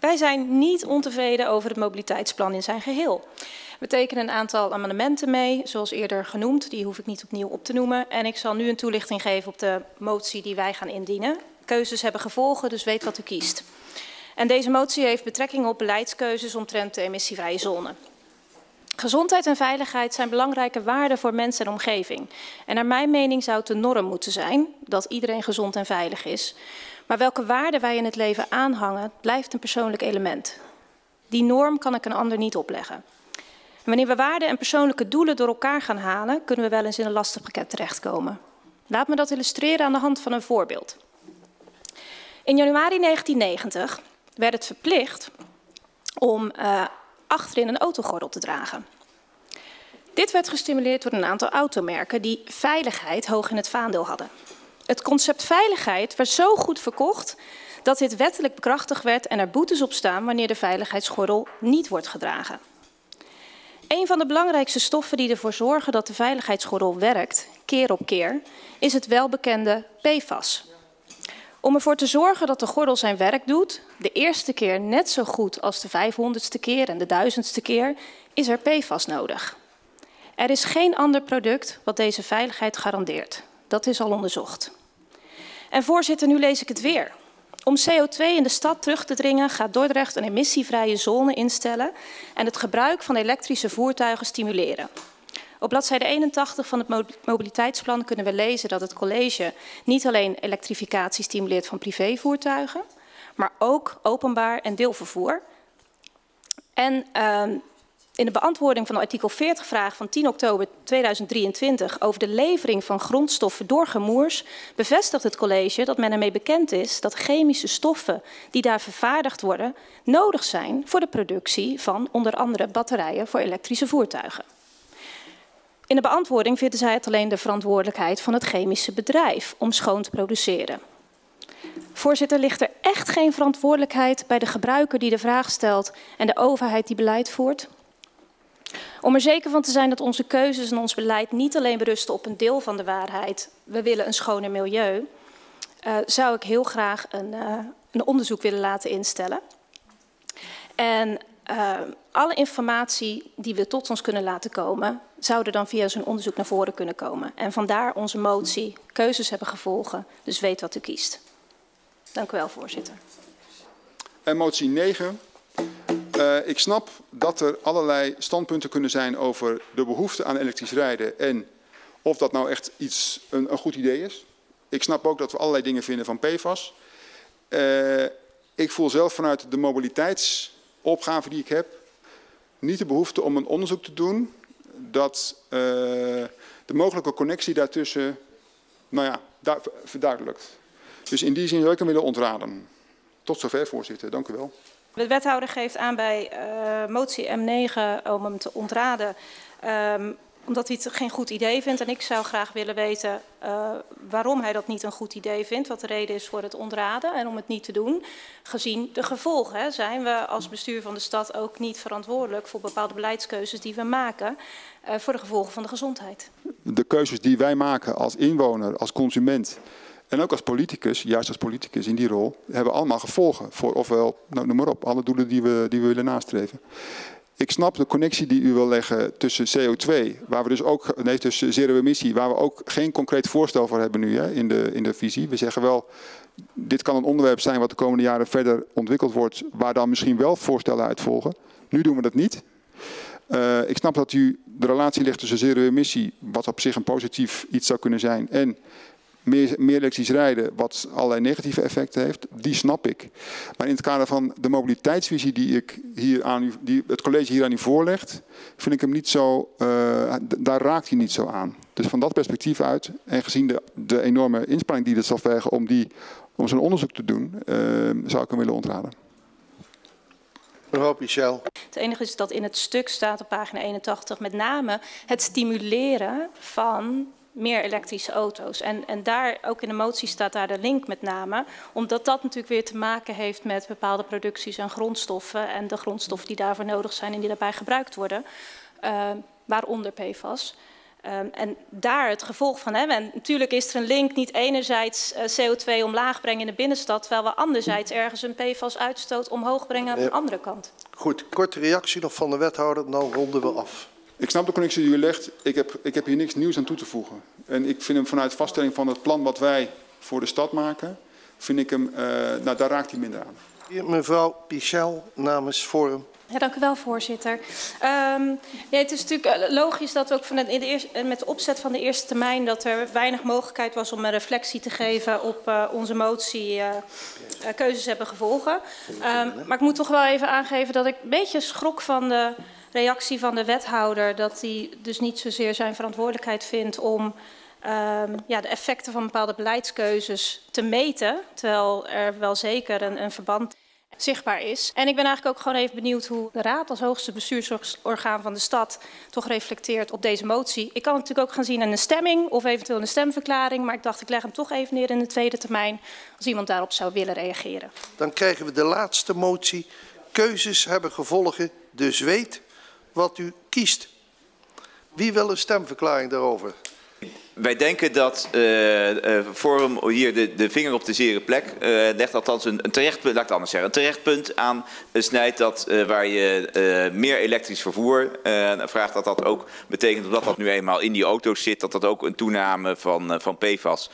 Wij zijn niet ontevreden over het mobiliteitsplan in zijn geheel. We tekenen een aantal amendementen mee, zoals eerder genoemd. Die hoef ik niet opnieuw op te noemen. En ik zal nu een toelichting geven op de motie die wij gaan indienen. Keuzes hebben gevolgen, dus weet wat u kiest. En deze motie heeft betrekking op beleidskeuzes omtrent de emissievrije zone. Gezondheid en veiligheid zijn belangrijke waarden voor mens en omgeving. En naar mijn mening zou het de norm moeten zijn dat iedereen gezond en veilig is. Maar welke waarden wij in het leven aanhangen, blijft een persoonlijk element. Die norm kan ik een ander niet opleggen. En wanneer we waarden en persoonlijke doelen door elkaar gaan halen, kunnen we wel eens in een lastenpakket terechtkomen. Laat me dat illustreren aan de hand van een voorbeeld. In januari 1990 werd het verplicht om achterin een autogordel te dragen. Dit werd gestimuleerd door een aantal automerken die veiligheid hoog in het vaandel hadden. Het concept veiligheid werd zo goed verkocht dat dit wettelijk bekrachtigd werd en er boetes op staan wanneer de veiligheidsgordel niet wordt gedragen. Een van de belangrijkste stoffen die ervoor zorgen dat de veiligheidsgordel werkt, keer op keer, is het welbekende PFAS. Om ervoor te zorgen dat de gordel zijn werk doet, de eerste keer net zo goed als de 500ste keer en de 1000ste keer, is er PFAS nodig. Er is geen ander product wat deze veiligheid garandeert. Dat is al onderzocht. En voorzitter, nu lees ik het weer. Om CO2 in de stad terug te dringen gaat Dordrecht een emissievrije zone instellen en het gebruik van elektrische voertuigen stimuleren. Op bladzijde 81 van het mobiliteitsplan kunnen we lezen dat het college niet alleen elektrificatie stimuleert van privévoertuigen, maar ook openbaar en deelvervoer. En in de beantwoording van de artikel 40 vraag van 10 oktober 2023 over de levering van grondstoffen door Chemours bevestigt het college dat men ermee bekend is dat chemische stoffen die daar vervaardigd worden nodig zijn voor de productie van onder andere batterijen voor elektrische voertuigen. In de beantwoording vinden zij het alleen de verantwoordelijkheid van het chemische bedrijf om schoon te produceren. Voorzitter, ligt er echt geen verantwoordelijkheid bij de gebruiker die de vraag stelt en de overheid die beleid voert? Om er zeker van te zijn dat onze keuzes en ons beleid niet alleen berusten op een deel van de waarheid, we willen een schoner milieu, zou ik heel graag een onderzoek willen laten instellen. En alle informatie die we tot ons kunnen laten komen, zouden dan via zo'n onderzoek naar voren kunnen komen. En vandaar onze motie, keuzes hebben gevolgen, dus weet wat u kiest. Dank u wel, voorzitter. En motie 9. Ik snap dat er allerlei standpunten kunnen zijn over de behoefte aan elektrisch rijden en of dat nou echt een goed idee is. Ik snap ook dat we allerlei dingen vinden van PFAS. Ik voel zelf vanuit de mobiliteitsopgave die ik heb niet de behoefte om een onderzoek te doen dat de mogelijke connectie daartussen verduidelijkt. Dus in die zin zou ik hem willen ontraden. Tot zover, voorzitter. Dank u wel. De wethouder geeft aan bij motie M9 om hem te ontraden, omdat hij het geen goed idee vindt. En ik zou graag willen weten waarom hij dat niet een goed idee vindt, wat de reden is voor het ontraden en om het niet te doen. Gezien de gevolgen zijn we als bestuur van de stad ook niet verantwoordelijk voor bepaalde beleidskeuzes die we maken voor de gevolgen van de gezondheid. De keuzes die wij maken als inwoner, als consument en ook als politicus, juist als politicus in die rol, hebben allemaal gevolgen voor ofwel, nou, noem maar op, alle doelen die we willen nastreven. Ik snap de connectie die u wil leggen tussen CO2, waar we dus ook, nee, tussen zero-emissie, waar we ook geen concreet voorstel voor hebben nu hè, in de visie. We zeggen wel, dit kan een onderwerp zijn wat de komende jaren verder ontwikkeld wordt, waar dan misschien wel voorstellen uit volgen. Nu doen we dat niet. Ik snap dat u de relatie legt tussen zero-emissie, wat op zich een positief iets zou kunnen zijn, en meer elektrisch rijden, wat allerlei negatieve effecten heeft, die snap ik. Maar in het kader van de mobiliteitsvisie die het college hier aan u voorlegt, vind ik hem niet zo, daar raakt hij niet zo aan. Dus van dat perspectief uit, en gezien de enorme inspanning die het zal vergen om zo'n onderzoek te doen, zou ik hem willen ontraden. Mevrouw Pichel. Het enige is dat in het stuk staat op pagina 81 met name het stimuleren van meer elektrische auto's. En daar, ook in de motie staat daar de link met name, omdat dat natuurlijk weer te maken heeft met bepaalde producties en grondstoffen en de grondstoffen die daarvoor nodig zijn en die daarbij gebruikt worden, waaronder PFAS. En daar het gevolg van hebben. En natuurlijk is er een link, niet enerzijds CO2 omlaag brengen in de binnenstad, terwijl we anderzijds ergens een PFAS-uitstoot omhoog brengen aan de andere kant. Goed, korte reactie nog van de wethouder, dan ronden we af. Ik snap de connectie die u legt. Ik heb hier niks nieuws aan toe te voegen. En ik vind hem vanuit vaststelling van het plan wat wij voor de stad maken, vind ik hem, nou daar raakt hij minder aan. Hier, mevrouw Pichel namens Forum. Ja, dank u wel, voorzitter. Het is natuurlijk logisch dat we ook met de opzet van de eerste termijn dat er weinig mogelijkheid was om een reflectie te geven op onze motie keuzes hebben gevolgen. Maar ik moet toch wel even aangeven dat ik een beetje schrok van de reactie van de wethouder, dat hij dus niet zozeer zijn verantwoordelijkheid vindt om de effecten van bepaalde beleidskeuzes te meten, terwijl er wel zeker een verband zichtbaar is. En ik ben eigenlijk ook gewoon even benieuwd hoe de Raad als hoogste bestuursorgaan van de stad toch reflecteert op deze motie. Ik kan het natuurlijk ook gaan zien in een stemming of eventueel een stemverklaring, maar ik dacht ik leg hem toch even neer in de tweede termijn als iemand daarop zou willen reageren. Dan krijgen we de laatste motie. Keuzes hebben gevolgen, dus weet wat u kiest. Wie wil een stemverklaring daarover? Wij denken dat Forum hier de vinger op de zere plek legt, althans een terechtpunt, laat ik het anders zeggen, een terechtpunt aan snijdt dat waar je meer elektrisch vervoer vraagt, dat ook betekent, omdat dat nu eenmaal in die auto's zit, dat ook een toename van PFAS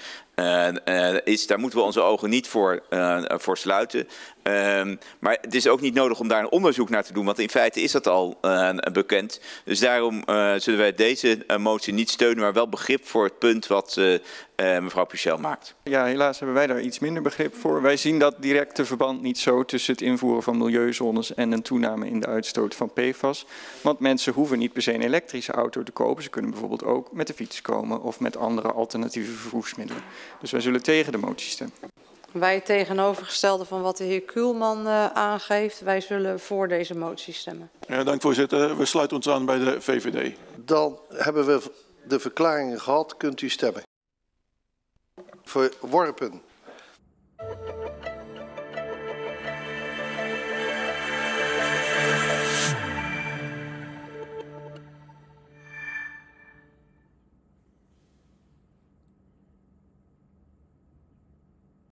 is. Daar moeten we onze ogen niet voor sluiten. Maar het is ook niet nodig om daar een onderzoek naar te doen, want in feite is dat al bekend. Dus daarom zullen wij deze motie niet steunen, maar wel begrip voor het punt wat mevrouw Pichel maakt. Ja, helaas hebben wij daar iets minder begrip voor. Wij zien dat directe verband niet zo tussen het invoeren van milieuzones en een toename in de uitstoot van PFAS. Want mensen hoeven niet per se een elektrische auto te kopen. Ze kunnen bijvoorbeeld ook met de fiets komen of met andere alternatieve vervoersmiddelen. Dus wij zullen tegen de motie stemmen. Wij het tegenovergestelde van wat de heer Kuhlman aangeeft. Wij zullen voor deze motie stemmen. Ja, dank voorzitter. We sluiten ons aan bij de VVD. Dan hebben we de verklaringen gehad. Kunt u stemmen. Verworpen.